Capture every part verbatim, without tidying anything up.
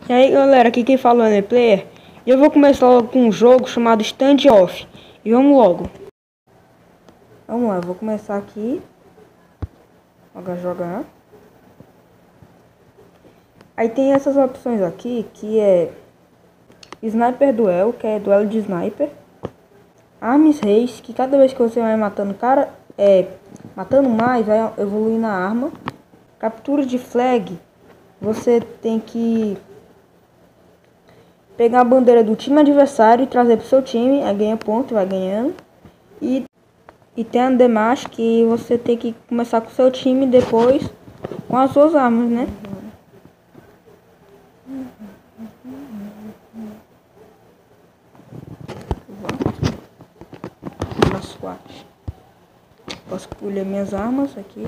E aí galera, aqui quem fala é o Player. E eu vou começar logo com um jogo chamado Standoff. E vamos logo. Vamos lá, eu vou começar aqui. Jogar, jogar. Aí tem essas opções aqui, que é Sniper Duel, que é duelo de sniper. Arms Race, que cada vez que você vai matando cara, é, matando mais, vai evoluir na arma. Captura de flag, você tem que pegar a bandeira do time adversário e trazer pro seu time, aí ganha ponto, vai ganhando. E, e tem a Demarche, que você tem que começar com o seu time e depois com as suas armas, né? Posso escolher minhas armas aqui.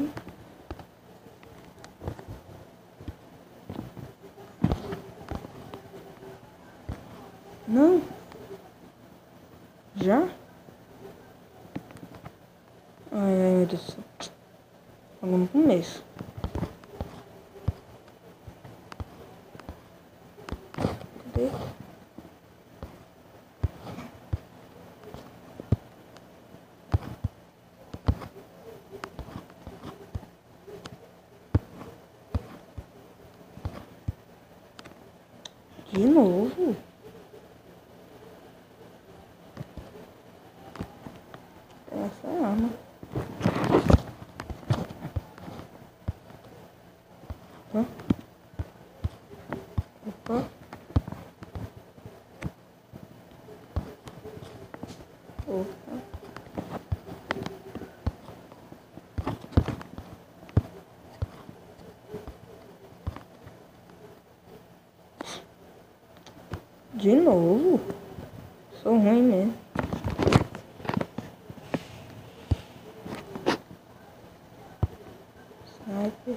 Não. Já? Ai, ai, meu Deus. Logo no começo. Cadê? De novo? Essa é a arma. Hã? Opa. Opa. De novo? Sou ruim mesmo. Sniper.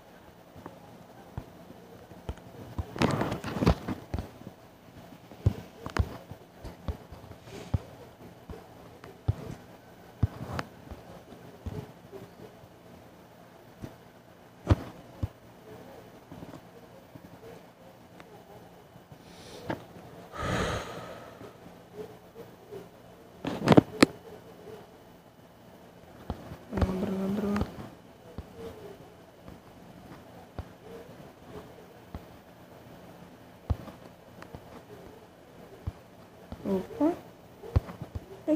Opa. Ai.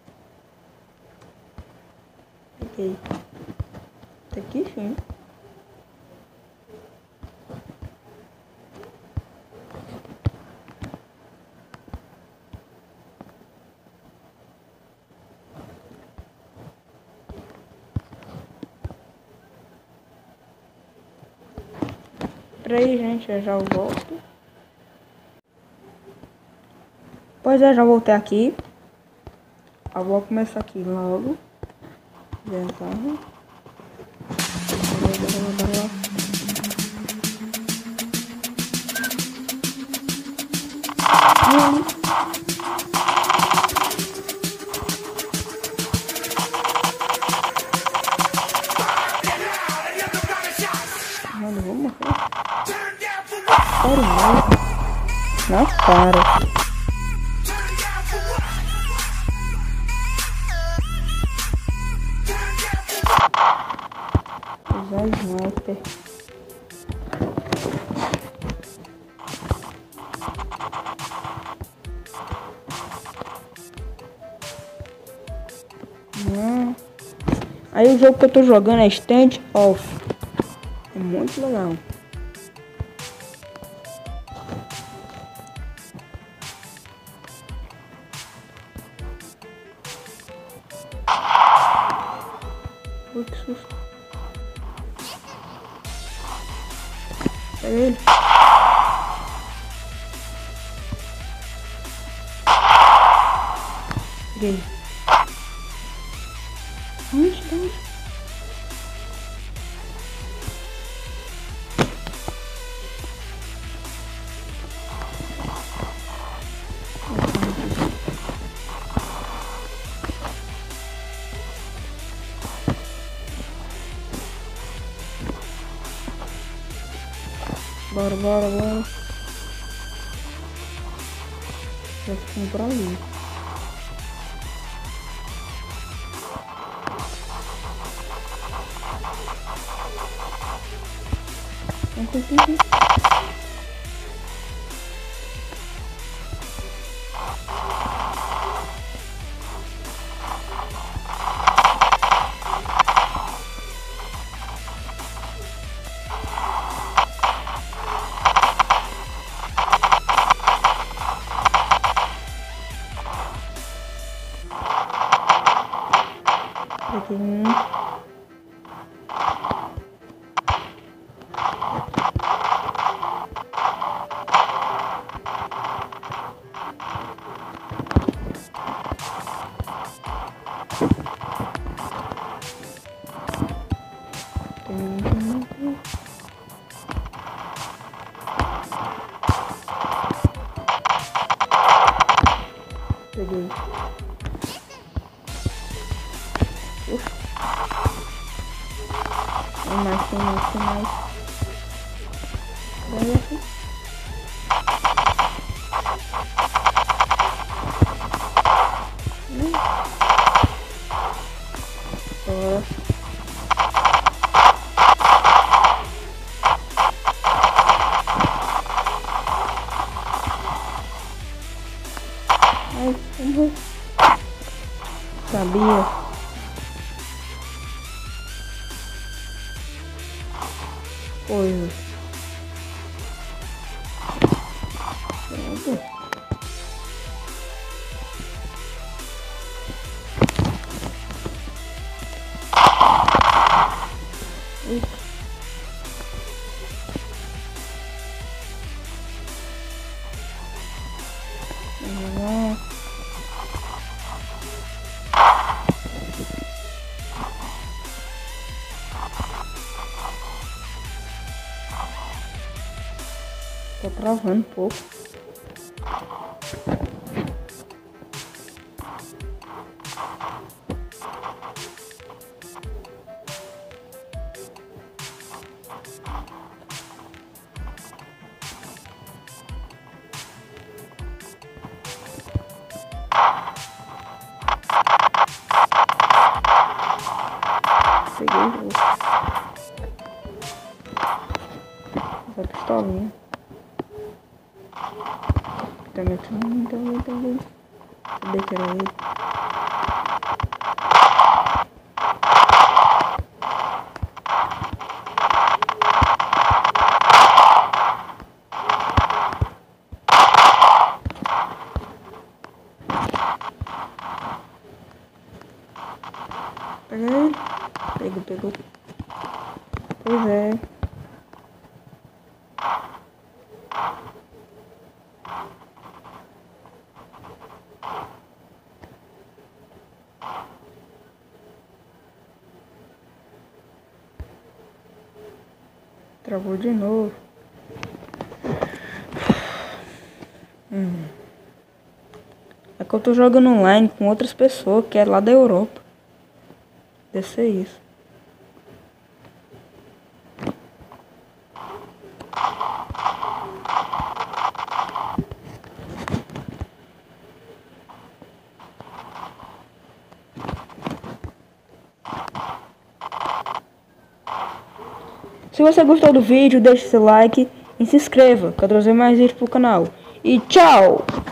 Peguei. Tá aqui, sim. Peraí, gente, eu já volto. Pois é, já voltei aqui. Eu vou começar aqui logo. Então. Mano, eu vou morrer. Sério, mano. Na cara. Usar sniper. Não. Aí o jogo que eu tô jogando é Standoff. É muito legal. Ui, que susto. Pega ele. Peguei. Onde tá? Bora, bora, bora. Vai ficando por ali. Não consegui. Aqui um. Peguei. Ufa. Tem mais, tem mais, tem mais. Daí aqui. Hum. Bora. Ai, vamos. Sabia. Coisas. Pronto. Eita. Uhum. Tô travando um pouco. Peguei o jogo. Essa pistolinha. Também, também, também, também. Sabia que era ele. Peguei. Pegou, pegou. Pois é. Travou de novo. Hum. É que eu tô jogando online com outras pessoas que é lá da Europa. Deve ser isso. Se você gostou do vídeo, deixe seu like e se inscreva para trazer mais vídeos pro canal. E tchau!